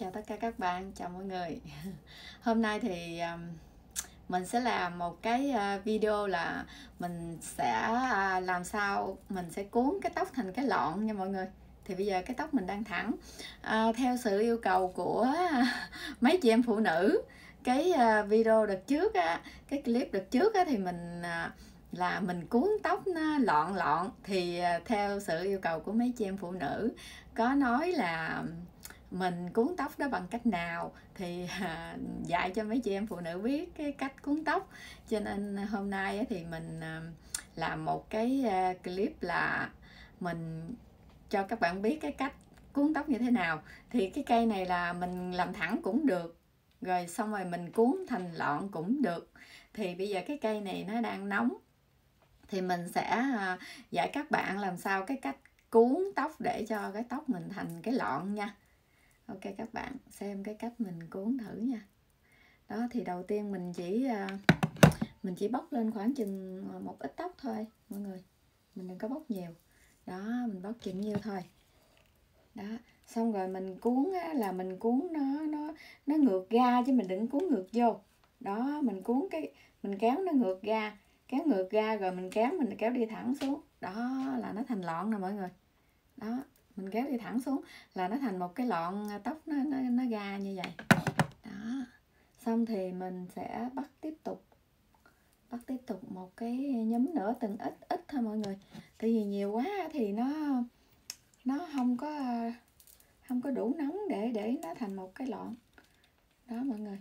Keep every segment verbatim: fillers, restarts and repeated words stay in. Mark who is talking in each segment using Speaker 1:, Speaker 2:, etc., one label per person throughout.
Speaker 1: Chào tất cả các bạn, chào mọi người. Hôm nay thì um, mình sẽ làm một cái uh, video là mình sẽ uh, làm sao mình sẽ cuốn cái tóc thành cái lọn nha mọi người. Thì bây giờ cái tóc mình đang thẳng, uh, theo sự yêu cầu của uh, mấy chị em phụ nữ. Cái uh, video đợt trước á, cái clip đợt trước á, thì mình uh, là mình cuốn tóc nó lọn lọn. Thì uh, theo sự yêu cầu của mấy chị em phụ nữ có nói là mình cuốn tóc đó bằng cách nào thì à, dạy cho mấy chị em phụ nữ biết cái cách cuốn tóc. Cho nên hôm nay thì mình à, làm một cái à, clip là mình cho các bạn biết cái cách cuốn tóc như thế nào. Thì cái cây này là mình làm thẳng cũng được, rồi xong rồi mình cuốn thành lọn cũng được. Thì bây giờ cái cây này nó đang nóng thì mình sẽ à, dạy các bạn làm sao cái cách cuốn tóc để cho cái tóc mình thành cái lọn nha. Ok các bạn xem cái cách mình cuốn thử nha. Đó thì đầu tiên mình chỉ mình chỉ bóc lên khoảng chừng một ít tóc thôi mọi người, mình đừng có bóc nhiều. Đó mình bóc chừng nhiêu thôi. Đó xong rồi mình cuốn là mình cuốn nó nó nó ngược ra chứ mình đừng cuốn ngược vô. Đó mình cuốn cái mình kéo nó ngược ra, kéo ngược ra rồi mình kéo mình kéo đi thẳng xuống. Đó là nó thành lọn nè mọi người. Đó mình kéo đi thẳng xuống là nó thành một cái lọn tóc nó nó nó ra như vậy. Đó xong thì mình sẽ bắt tiếp tục bắt tiếp tục một cái nhúm nữa, từng ít ít thôi mọi người, tại vì nhiều quá thì nó nó không có không có đủ nóng để để nó thành một cái lọn. Đó mọi người,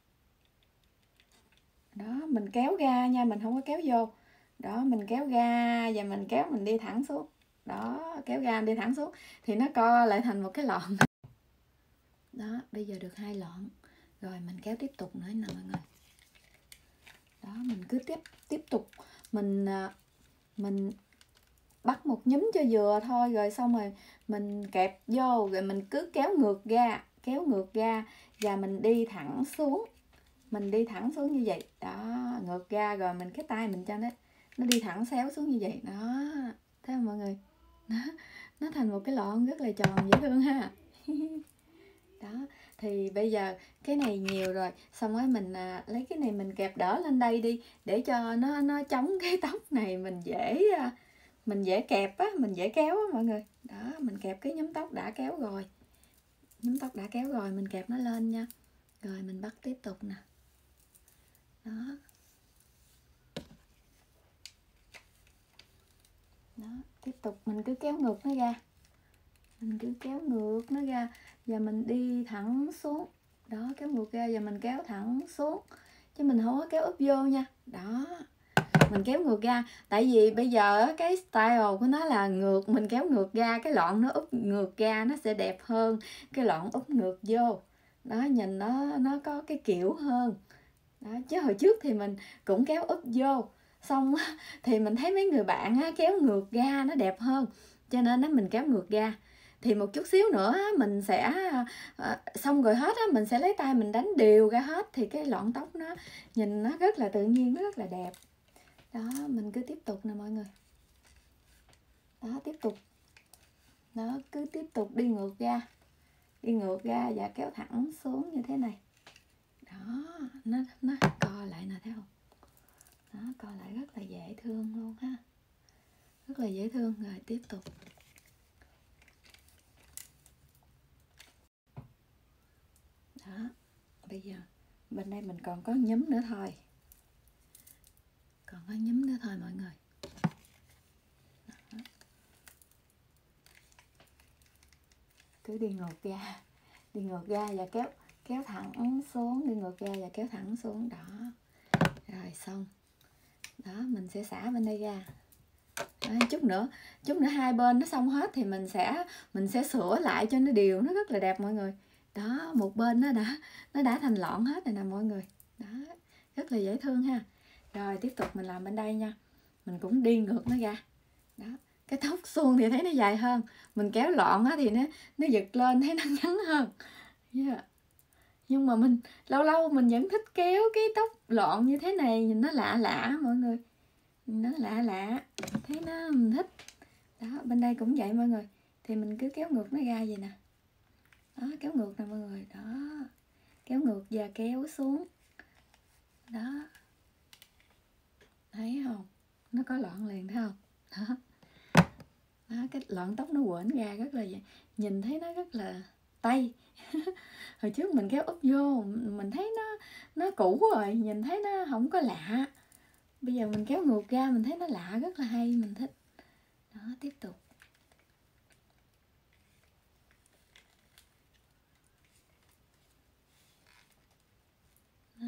Speaker 1: đó mình kéo ra nha, mình không có kéo vô. Đó mình kéo ra và mình kéo mình đi thẳng xuống. Đó kéo ra đi thẳng xuống thì nó co lại thành một cái lọn. Đó bây giờ được hai lọn rồi, mình kéo tiếp tục nữa nè mọi người. Đó mình cứ tiếp tiếp tục mình mình bắt một nhúm cho vừa thôi, rồi xong rồi mình kẹp vô, rồi mình cứ kéo ngược ra kéo ngược ra và mình đi thẳng xuống, mình đi thẳng xuống như vậy. Đó ngược ra rồi mình cái tay mình cho nó nó đi thẳng xéo xuống như vậy. Đó thấy không mọi người, nó, nó thành một cái lọn rất là tròn dễ thương ha. Đó thì bây giờ cái này nhiều rồi, xong rồi mình à, lấy cái này mình kẹp đỡ lên đây đi để cho nó nó chống cái tóc này, mình dễ mình dễ kẹp á, mình dễ kéo á mọi người. Đó mình kẹp cái nhúm tóc đã kéo rồi, nhúm tóc đã kéo rồi mình kẹp nó lên nha, rồi mình bắt tiếp tục nè. Đó đó tiếp tục mình cứ kéo ngược nó ra, mình cứ kéo ngược nó ra và mình đi thẳng xuống. Đó kéo ngược ra và mình kéo thẳng xuống chứ mình không có kéo úp vô nha. Đó mình kéo ngược ra, tại vì bây giờ cái style của nó là ngược, mình kéo ngược ra cái lọn nó úp ngược ra nó sẽ đẹp hơn cái lọn úp ngược vô. Đó nhìn nó nó có cái kiểu hơn. Đó chứ hồi trước thì mình cũng kéo úp vô, xong thì mình thấy mấy người bạn kéo ngược ra nó đẹp hơn, cho nên mình kéo ngược ra. Thì một chút xíu nữa mình sẽ xong rồi hết á, mình sẽ lấy tay mình đánh đều ra hết thì cái lọn tóc nó nhìn nó rất là tự nhiên, nó rất là đẹp. Đó mình cứ tiếp tục nè mọi người. Đó tiếp tục, đó cứ tiếp tục đi ngược ra đi ngược ra và kéo thẳng xuống như thế này. Đó nó nó co lại nè, thấy không? Đó co lại rất là dễ thương luôn ha, rất là dễ thương. Rồi tiếp tục. Đó bây giờ bên đây mình còn có nhúm nữa thôi, còn có nhúm nữa thôi mọi người. Đó. Cứ đi ngược ra đi ngược ra và kéo kéo thẳng xuống, đi ngược ra và kéo thẳng xuống. Đó rồi xong. Đó mình sẽ xả bên đây ra. Đó, chút nữa chút nữa hai bên nó xong hết thì mình sẽ mình sẽ sửa lại cho nó đều, nó rất là đẹp mọi người. Đó một bên nó đã nó đã thành lọn hết rồi nè mọi người. Đó rất là dễ thương ha. Rồi tiếp tục mình làm bên đây nha, mình cũng đi ngược nó ra. Đó cái tóc suông thì thấy nó dài hơn, mình kéo lọn á thì nó nó giật lên thấy nó ngắn hơn. Yeah. Nhưng mà mình lâu lâu mình vẫn thích kéo cái tóc lọn như thế này, nhìn nó lạ lạ mọi người, nó lạ lạ thấy nó mình thích. Đó bên đây cũng vậy mọi người, thì mình cứ kéo ngược nó ra vậy nè. Đó, kéo ngược nè mọi người, đó, kéo ngược và kéo xuống, đó, thấy không, nó có lọn liền thấy không, đó, đó cái lọn tóc nó quện ra rất là, nhìn thấy nó rất là tây. Hồi trước mình kéo úp vô mình thấy nó nó cũ rồi, nhìn thấy nó không có lạ, bây giờ mình kéo ngược ra mình thấy nó lạ, rất là hay, mình thích. Đó, tiếp tục. Đó,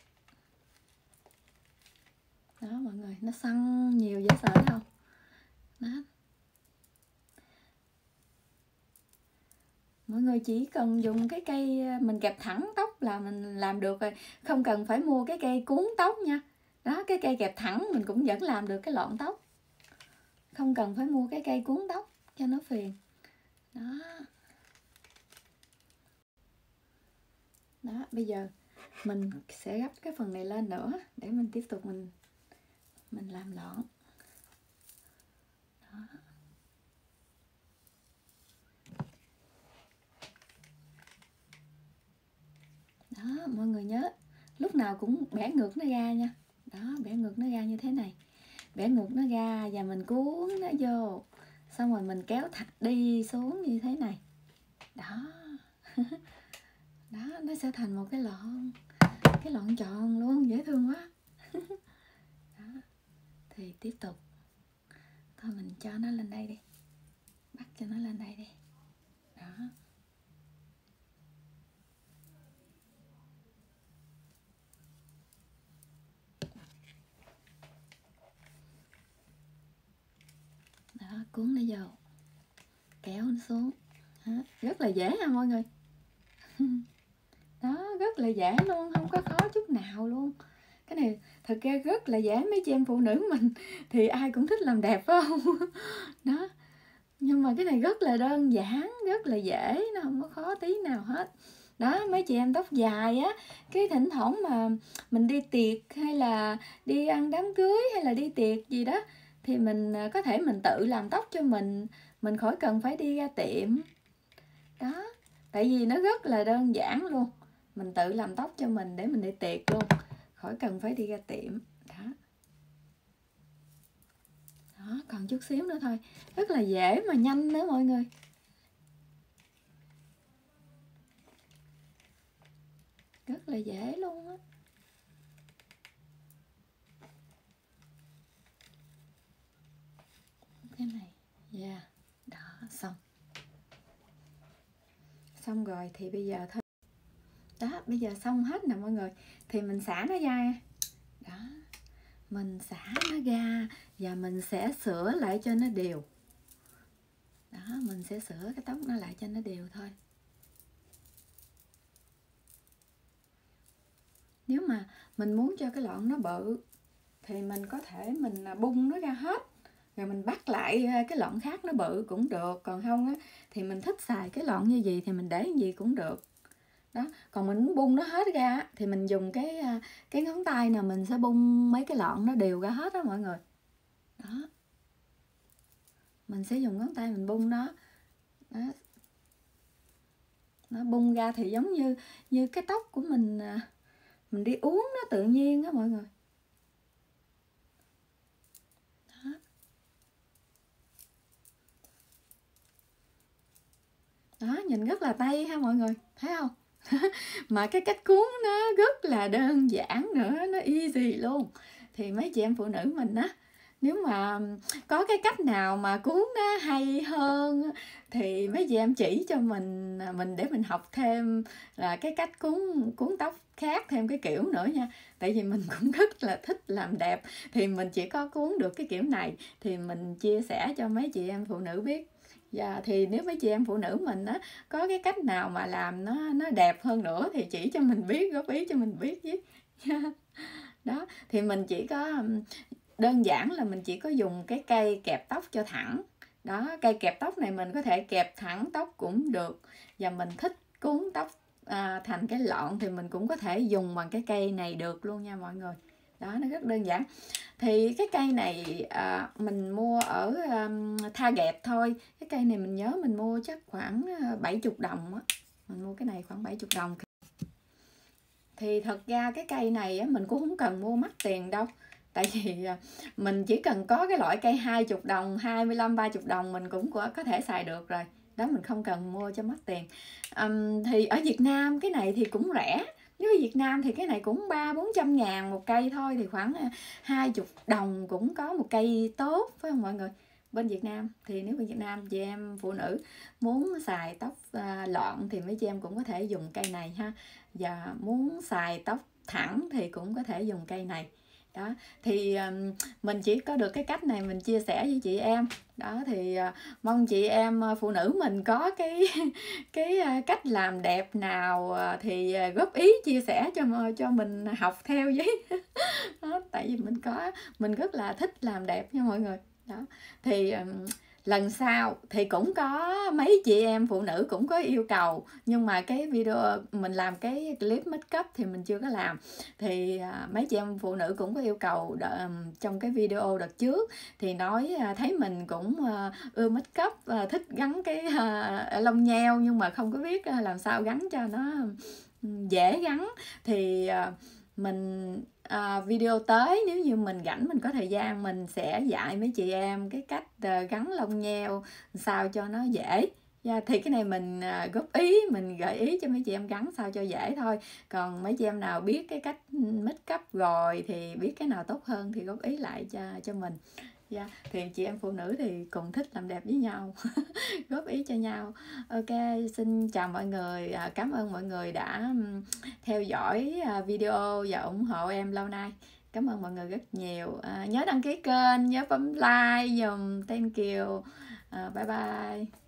Speaker 1: đó mọi người, nó săn nhiều dễ sợ không, đó. Mọi người chỉ cần dùng cái cây mình kẹp thẳng tóc là mình làm được rồi, không cần phải mua cái cây cuốn tóc nha. Đó, cái cây kẹp thẳng mình cũng vẫn làm được cái lọn tóc, không cần phải mua cái cây cuốn tóc cho nó phiền. Đó, đó, bây giờ mình sẽ gấp cái phần này lên nữa để mình tiếp tục mình mình làm lọn. Đó. Đó, mọi người nhớ lúc nào cũng bẻ ngược nó ra nha. Đó, bẻ ngược nó ra như thế này, bẻ ngược nó ra và mình cuốn nó vô, xong rồi mình kéo thẳng đi xuống như thế này. Đó. Đó, nó sẽ thành một cái lọn, cái lọn tròn luôn, dễ thương quá. Đó. Thì tiếp tục, thôi mình cho nó lên đây đi, bắt cho nó lên đây đi. Đó. Đó, cuốn nó vô, kéo nó xuống. Đó, rất là dễ ha mọi người. Đó, rất là dễ luôn, không có khó chút nào luôn. Cái này thật ra rất là dễ, mấy chị em phụ nữ mình thì ai cũng thích làm đẹp phải không? Đó, nhưng mà cái này rất là đơn giản, rất là dễ, nó không có khó tí nào hết. Đó, mấy chị em tóc dài á, cái thỉnh thoảng mà mình đi tiệc hay là đi ăn đám cưới hay là đi tiệc gì đó thì mình có thể mình tự làm tóc cho mình, mình khỏi cần phải đi ra tiệm. Đó, tại vì nó rất là đơn giản luôn, mình tự làm tóc cho mình để mình đi tiệc luôn, khỏi cần phải đi ra tiệm. Đó. Đó, còn chút xíu nữa thôi, rất là dễ mà nhanh nữa mọi người. Rất là dễ luôn á. Cái này, yeah, đó, xong. Xong rồi thì bây giờ thôi. Đó, bây giờ xong hết nè mọi người, thì mình xả nó ra. Đó, mình xả nó ra và mình sẽ sửa lại cho nó đều. Đó, mình sẽ sửa cái tóc nó lại cho nó đều thôi. Nếu mà mình muốn cho cái lọn nó bự thì mình có thể mình bung nó ra hết, rồi mình bắt lại cái lọn khác nó bự cũng được. Còn không á thì mình thích xài cái lọn như gì thì mình để như gì cũng được. Đó, còn mình muốn bung nó hết ra thì mình dùng cái cái ngón tay nào mình sẽ bung mấy cái lọn nó đều ra hết đó mọi người. Đó, mình sẽ dùng ngón tay mình bung nó. Đó, nó bung ra thì giống như như cái tóc của mình mình đi uống nó tự nhiên đó mọi người. Đó. Đó, nhìn rất là tây ha mọi người, thấy không? Mà cái cách cuốn nó rất là đơn giản nữa, nó easy luôn. Thì mấy chị em phụ nữ mình á, nếu mà có cái cách nào mà cuốn nó hay hơn thì mấy chị em chỉ cho mình mình để mình học thêm là cái cách cuốn cuốn tóc khác thêm cái kiểu nữa nha. Tại vì mình cũng rất là thích làm đẹp, thì mình chỉ có cuốn được cái kiểu này thì mình chia sẻ cho mấy chị em phụ nữ biết. Dạ, thì nếu mấy chị em phụ nữ mình á có cái cách nào mà làm nó nó đẹp hơn nữa thì chỉ cho mình biết, góp ý cho mình biết với. Đó, thì mình chỉ có đơn giản là mình chỉ có dùng cái cây kẹp tóc cho thẳng. Đó, cây kẹp tóc này mình có thể kẹp thẳng tóc cũng được, và mình thích cuốn tóc à, thành cái lọn thì mình cũng có thể dùng bằng cái cây này được luôn nha mọi người. Đó, nó rất đơn giản. Thì cái cây này à, mình mua ở um, Tha Gẹp thôi. Cái cây này mình nhớ mình mua chắc khoảng bảy mươi đồng á. Mình mua cái này khoảng bảy mươi đồng. Thì thật ra cái cây này á, mình cũng không cần mua mắc tiền đâu. Tại vì mình chỉ cần có cái loại cây hai mươi đồng, hai mươi lăm, ba mươi đồng mình cũng có thể xài được rồi. Đó, mình không cần mua cho mắc tiền. um, Thì ở Việt Nam cái này thì cũng rẻ. Nếu ở Việt Nam thì cái này cũng ba bốn trăm ngàn một cây thôi, thì khoảng hai mươi đồng cũng có một cây tốt, phải không mọi người? Bên Việt Nam thì nếu bên Việt Nam chị em phụ nữ muốn xài tóc à, lọn thì mấy chị em cũng có thể dùng cây này ha. Và muốn xài tóc thẳng thì cũng có thể dùng cây này. Đó, thì um, mình chỉ có được cái cách này mình chia sẻ với chị em. Đó, thì uh, mong chị em uh, phụ nữ mình có cái cái uh, cách làm đẹp nào uh, thì uh, góp ý chia sẻ cho cho mình học theo với. Đó, tại vì mình có mình rất là thích làm đẹp nha mọi người. Đó, thì um, lần sau thì cũng có mấy chị em phụ nữ cũng có yêu cầu, nhưng mà cái video mình làm cái clip make up thì mình chưa có làm. Thì à, mấy chị em phụ nữ cũng có yêu cầu đợi, trong cái video đợt trước thì nói à, thấy mình cũng à, ưa make up, à, thích gắn cái à, lông nheo nhưng mà không có biết à, làm sao gắn cho nó dễ gắn. Thì à, mình à, video tới nếu như mình rảnh mình có thời gian mình sẽ dạy mấy chị em cái cách uh, gắn lông nheo sao cho nó dễ. Yeah, thì cái này mình uh, góp ý, mình gợi ý cho mấy chị em gắn sao cho dễ thôi. Còn mấy chị em nào biết cái cách make up rồi thì biết cái nào tốt hơn thì góp ý lại cho cho mình. Yeah, thì chị em phụ nữ thì cùng thích làm đẹp với nhau. Góp ý cho nhau. Ok, xin chào mọi người. À, cảm ơn mọi người đã theo dõi video và ủng hộ em lâu nay. Cảm ơn mọi người rất nhiều. À, nhớ đăng ký kênh, nhớ bấm like dùm. Thank you. À, bye bye.